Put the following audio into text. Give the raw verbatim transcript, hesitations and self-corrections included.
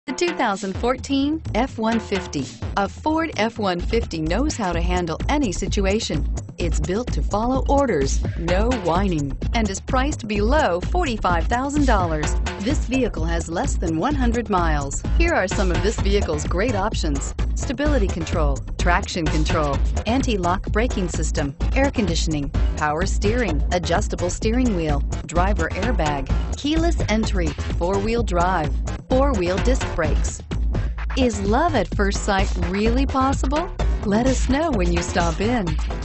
The two thousand fourteen F one fifty. A Ford F one fifty knows how to handle any situation. It's built to follow orders, no whining, and is priced below forty-five thousand dollars. This vehicle has less than one hundred miles. Here are some of this vehicle's great options: stability control, traction control, anti-lock braking system, air conditioning, power steering, adjustable steering wheel, driver airbag, keyless entry, four-wheel drive, four-wheel disc brakes. Is love at first sight really possible? Let us know when you stop in.